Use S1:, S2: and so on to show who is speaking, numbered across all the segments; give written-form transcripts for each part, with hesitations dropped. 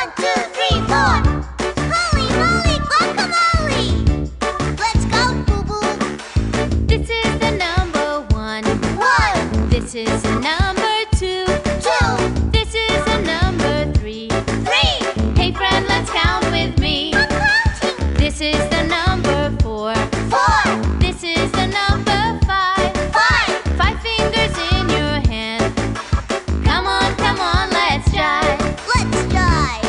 S1: 1, 2, 3, 4. Holy moly, guacamole! Let's go, Bubu.
S2: This is the number 1.
S1: 1,
S2: This is the number 2.
S1: 2,
S2: This is the number 3.
S1: 3.
S2: Hey friend, let's count with me.
S1: I'm counting.
S2: This is the number 4.
S1: 4,
S2: This is the number 5.
S1: 5.
S2: 5 fingers in your hand. Come on, let's jive.
S1: Let's dive.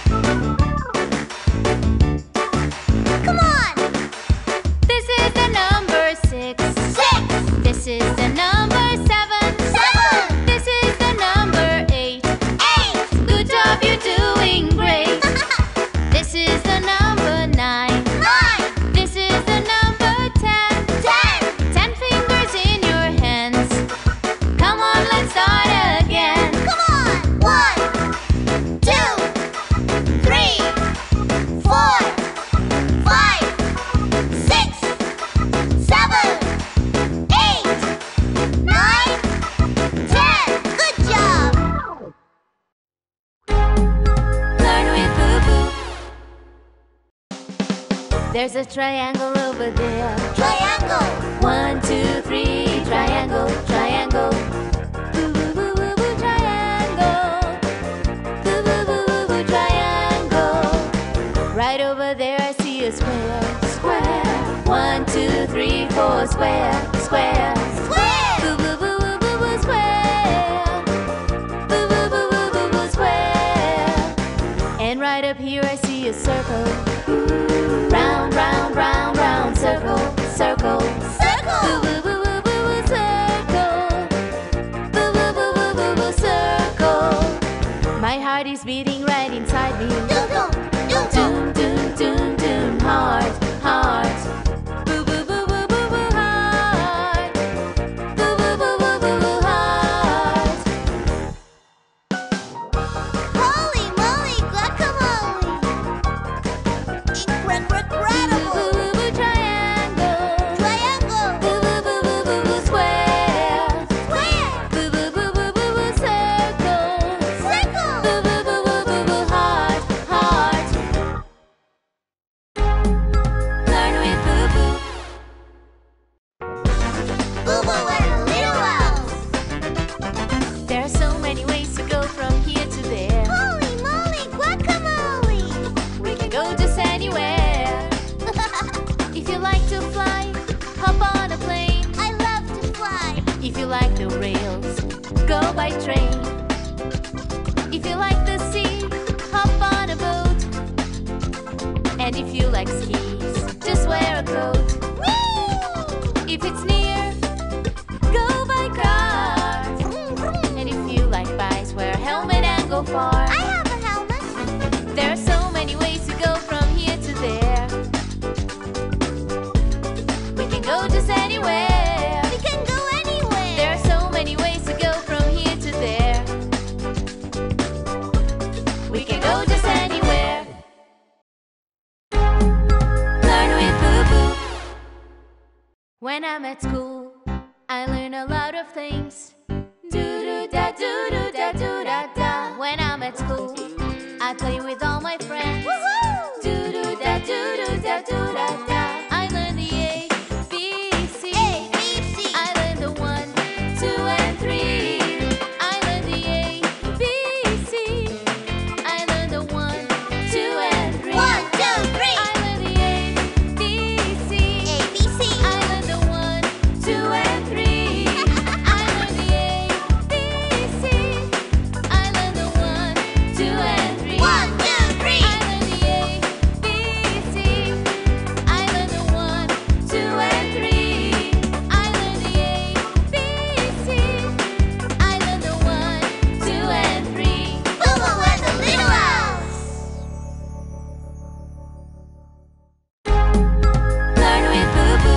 S1: Come on.
S2: This is the number 6.
S1: 6,
S2: This is the number 7.
S1: 7.
S2: This is the number 8.
S1: 8.
S2: Good job, you're doing great. This is the number 9.
S1: 9.
S2: This is the number 10.
S1: 10.
S2: 10 fingers in your hands. Come on, let's start again.
S1: Come on. 1, 2, 3, 4, 5, 6, 7, 8, 9, 10. Good job.
S2: Learn with Bubu. There's a triangle over there.
S1: Triangle.
S2: 1, 2, 3, triangle, triangle. Boo boo boo boo boo triangle. Boo boo boo boo boo triangle. Right over there I see a square, square. 1, 2, 3, 4, square, square.
S1: Square.
S2: Boo boo boo boo boo boo square. Boo boo boo boo boo boo square. And right up here I see a circle. Round, round, round, round, circle, circle.
S1: Circle.
S2: Boo boo boo boo boo boo circle. Boo boo boo boo boo boo circle. My heart is beating right inside me.
S1: Dum dum. Dum dum.
S2: Doom doom doom doom heart, heart. Boo boo boo boo boo boo heart. Boo boo boo boo boo boo heart.
S1: Holy moly, guacamole! Incredible!
S2: Boo boo boo triangle.
S1: Triangle!
S2: Boo boo boo boo boo boo square.
S1: Square!
S2: Boo boo boo boo boo boo circle.
S1: Circle!
S2: Boo boo boo boo boo boo heart, heart. Learn with Bubu.
S1: Bubu and the little elves!
S2: There are so many ways to go from here to there.
S1: Holy moly, guacamole!
S2: We can go just anywhere. If you like to fly, hop on a plane.
S1: I love to fly.
S2: If you like the rails, go by train. If you like the sea, hop on a boat. And if you like skis, just wear a coat.
S1: Whee!
S2: If it's near, go by car. And if you like bikes, wear a helmet and go far.
S1: I have a helmet.
S2: There are so many ways to go from here to there. We can go just anywhere.
S1: We can go anywhere.
S2: There are so many ways to go from here to there. We can go just anywhere. Learn with Bubu. When I'm at school, I learn a lot of things. Do-do-da, do-do-da, do-da-da. When I'm at school, I play with all my friends.
S1: Woohoo!
S2: Do-do-da, do-do-da, do-da-da. I learn the A, B, C.
S1: A, B, C.
S2: I learn the 1, 2, and 3. I learn the A, B, C. I learn the 1, 2, and 3.
S1: 1, 2, 3.
S2: I learn the A, B, C.
S1: A, B, C.
S2: I learn the 1, 2, and 3. I learn the A, B, C. I learn the 1, 2, and 3.
S1: 1, 2, 3.
S2: I learn the A, B, C. I learn the 1, 2, and 3. I learn the A, B, C. I learn the 1, 2, and 3.
S1: Bubu and the little elves!
S2: Learn with Bubu.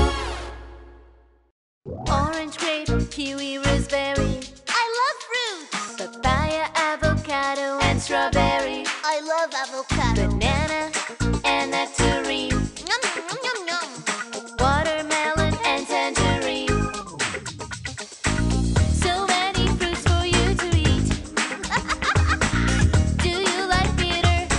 S2: Orange, grape, kiwi, raspberry,
S1: I love fruits.
S2: papaya, avocado, and strawberry,
S1: I love avocado.
S2: banana, and nectarine,
S1: Yum, yum, yum, yum.
S2: watermelon, and tangerine. So many fruits for you to eat. Do you like bitter?